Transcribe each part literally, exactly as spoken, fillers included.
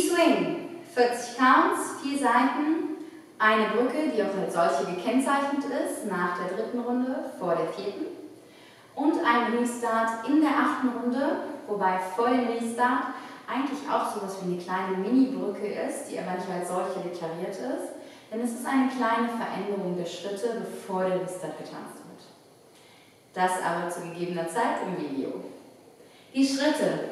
Swing, vierzig Counts, vier Seiten, eine Brücke, die auch als solche gekennzeichnet ist, nach der dritten Runde, vor der vierten. Und ein Restart in der achten Runde, wobei vor dem Restart eigentlich auch so etwas wie eine kleine Mini-Brücke ist, die aber nicht als solche deklariert ist. Denn es ist eine kleine Veränderung der Schritte, bevor der Restart getanzt wird. Das aber zu gegebener Zeit im Video. Die Schritte.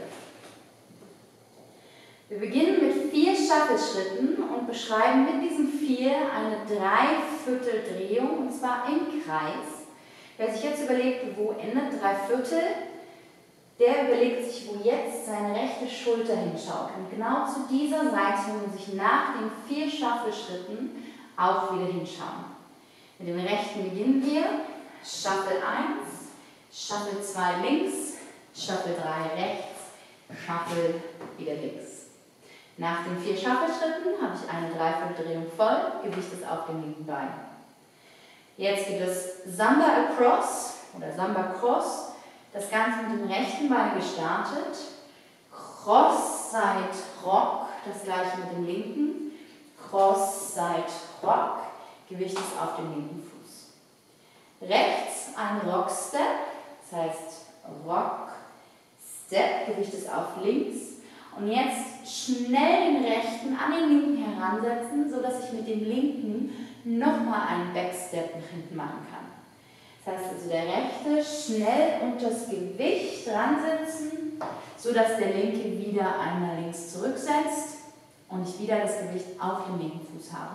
Wir beginnen mit vier Shuffle-Schritten und beschreiben mit diesen vier eine Dreivierteldrehung, und zwar im Kreis. Wer sich jetzt überlegt, wo endet Dreiviertel, der überlegt sich, wo jetzt seine rechte Schulter hinschaut. Und genau zu dieser Seite muss ich nach den vier Shuffle-Schritten auch wieder hinschauen. Mit dem rechten beginnen wir. Shuffle eins, Shuffle zwei links, Shuffle drei rechts, Shuffle wieder links. Nach den vier Shuffle-Schritten habe ich eine Dreivierteldrehung voll, Gewicht ist auf dem linken Bein. Jetzt gibt es Samba Across oder Samba Cross. Das Ganze mit dem rechten Bein gestartet. Cross, Side, Rock, das gleiche mit dem linken. Cross, Side, Rock, Gewicht ist auf dem linken Fuß. Rechts ein Rock Step, das heißt Rock Step, Gewicht ist auf links. Und jetzt schnell den rechten an den linken heransetzen, sodass ich mit dem linken nochmal einen Backstep nach hinten machen kann. Das heißt also der rechte schnell unter das Gewicht dran setzen, sodass der linke wieder einmal links zurücksetzt und ich wieder das Gewicht auf dem linken Fuß habe.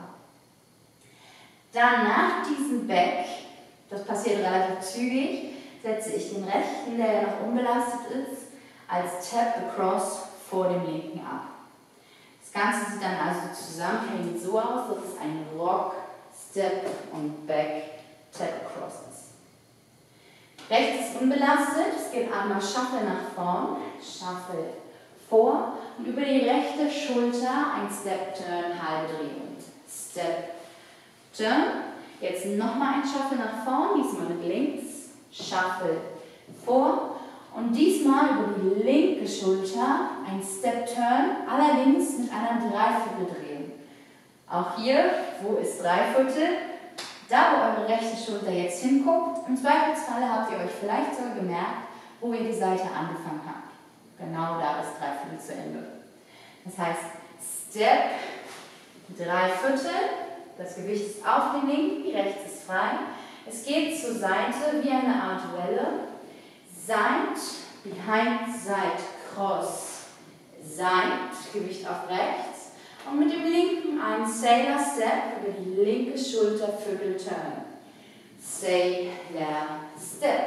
Dann nach diesem Back, das passiert relativ zügig, setze ich den rechten, der ja noch unbelastet ist, als Tap Across vor dem linken ab. Das Ganze sieht dann also zusammenhängend so aus, dass es ein Rock, Step und Back Tap Across ist. Rechts ist unbelastet, es geht einmal Shuffle nach vorn, Shuffle vor und über die rechte Schulter ein Step Turn, halbe Drehung. Step Turn, jetzt nochmal ein Shuffle nach vorn, diesmal mit links, Shuffle vor. Und diesmal über die linke Schulter ein Step Turn, allerdings mit einer Dreivierteldrehung. Auch hier, wo ist Dreiviertel? Da, wo eure rechte Schulter jetzt hinguckt. Im Zweifelsfalle habt ihr euch vielleicht sogar gemerkt, wo ihr die Seite angefangen habt. Genau da ist Dreiviertel zu Ende. Das heißt, Step, Dreiviertel, das Gewicht ist auf dem linken, rechts ist frei. Es geht zur Seite wie eine Art Welle. Side, behind, side, cross, side, Gewicht auf rechts und mit dem linken ein Sailor Step über die linke Schulter, Viertel Turn. Sailor Step.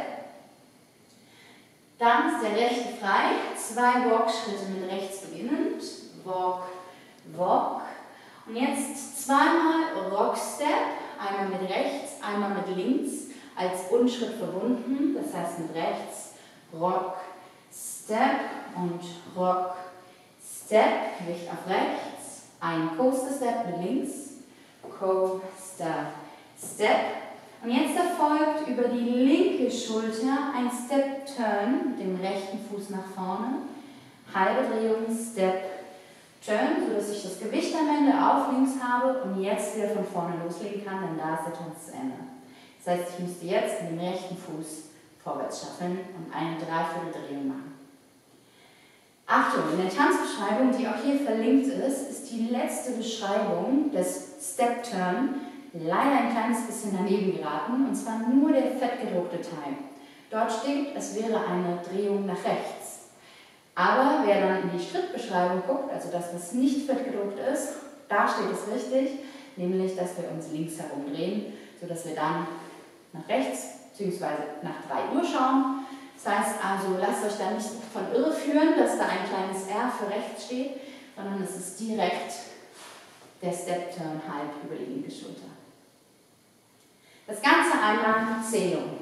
Dann ist der rechte frei, zwei Walk-Schritte mit rechts beginnend, Walk, Walk und jetzt zweimal Rock Step, einmal mit rechts, einmal mit links, als Unschritt verbunden, das heißt mit rechts, Rock, Step und Rock, Step, Gewicht auf rechts, ein Coaster Step mit links, Coaster Step und jetzt erfolgt über die linke Schulter ein Step Turn mit dem rechten Fuß nach vorne, halbe Drehung, Step Turn, sodass ich das Gewicht am Ende auf links habe und jetzt wieder von vorne loslegen kann, denn da ist der Tanz zu Ende. Das heißt, ich müsste jetzt mit dem rechten Fuß vorwärts schaffen und eine Dreivierteldrehung machen. Achtung, in der Tanzbeschreibung, die auch hier verlinkt ist, ist die letzte Beschreibung des Step Turn leider ein kleines bisschen daneben geraten, und zwar nur der fettgedruckte Teil. Dort steht, es wäre eine Drehung nach rechts. Aber wer dann in die Schrittbeschreibung guckt, also das, was nicht fettgedruckt ist, da steht es richtig, nämlich, dass wir uns links herum drehen, sodass wir dann nach rechts bzw. nach drei Uhr schauen. Das heißt also, lasst euch da nicht von irre führen, dass da ein kleines R für rechts steht, sondern es ist direkt der Step Turn halb über die linke Schulter. Das Ganze einmal Zählung.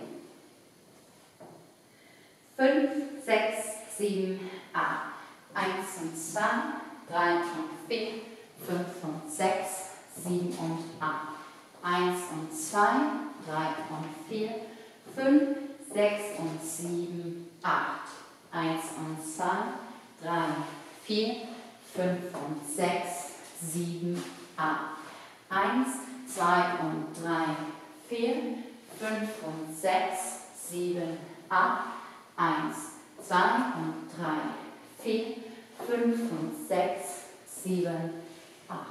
fünf, sechs, sieben, acht. eins und zwei, drei und vier, fünf und sechs, sieben und acht. eins und zwei, drei und vier, fünf, sechs und sieben, acht. eins und zwei, drei, vier, fünf und sechs, sieben, acht. eins, zwei und drei, vier, fünf und sechs, sieben, acht. eins, zwei und drei, vier, fünf und sechs, sieben, acht.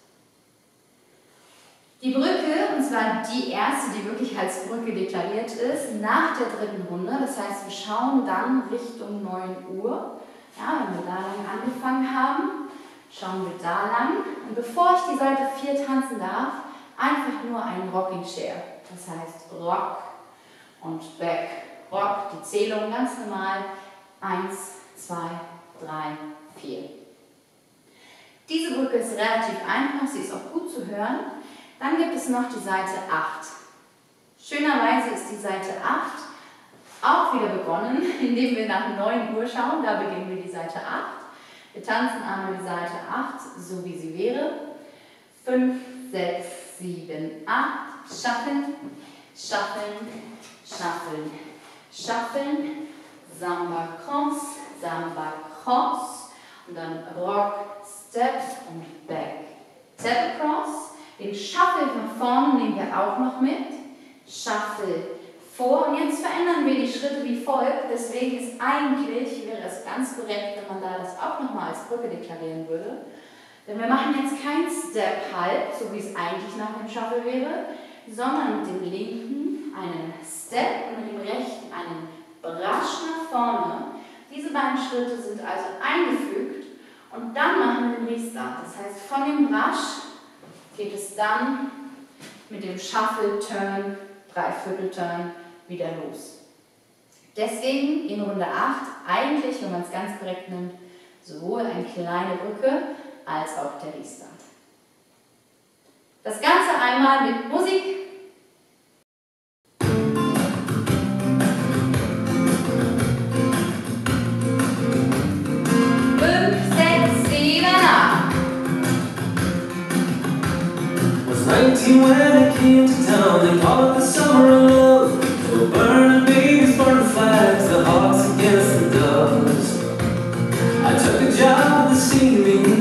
Die Brücke, und zwar die erste, die wirklich als Brücke deklariert ist, nach der dritten Runde. Das heißt, wir schauen dann Richtung neun Uhr. Ja, wenn wir da lang angefangen haben, schauen wir da lang. Und bevor ich die Seite vier tanzen darf, einfach nur ein Rocking Chair. Das heißt Rock und Back. Rock, die Zählung ganz normal. eins, zwei, drei, vier. Diese Brücke ist relativ einfach, sie ist auch gut zu hören. Dann gibt es noch die Seite acht. Schönerweise ist die Seite acht auch wieder begonnen, indem wir nach neun Uhr schauen. Da beginnen wir die Seite acht. Wir tanzen einmal die Seite acht, so wie sie wäre. fünf, sechs, sieben, acht. Shufflen, shufflen, shufflen, shufflen. Samba Cross, Samba Cross. Und dann Rock, Step und Back. Step Cross. Den Shuffle von vorne nehmen wir auch noch mit. Shuffle vor. Und jetzt verändern wir die Schritte wie folgt. Deswegen ist eigentlich, wäre es ganz korrekt, wenn man da das auch nochmal als Brücke deklarieren würde. Denn wir machen jetzt kein Step halb, so wie es eigentlich nach dem Shuffle wäre, sondern mit dem linken einen Step und mit dem rechten einen Brush nach vorne. Diese beiden Schritte sind also eingefügt und dann machen wir den Restart. Das heißt, von dem Brush geht es dann mit dem Shuffle, Turn, Dreiviertel-Turn wieder los. Deswegen in Runde acht eigentlich, wenn man es ganz korrekt nimmt, sowohl eine kleine Brücke als auch der Restart. Das Ganze einmal mit Musik. nineteen when I came to town, they call it the summer of love. We're burning babies, burning flags, the hawks against the doves. I took a job this evening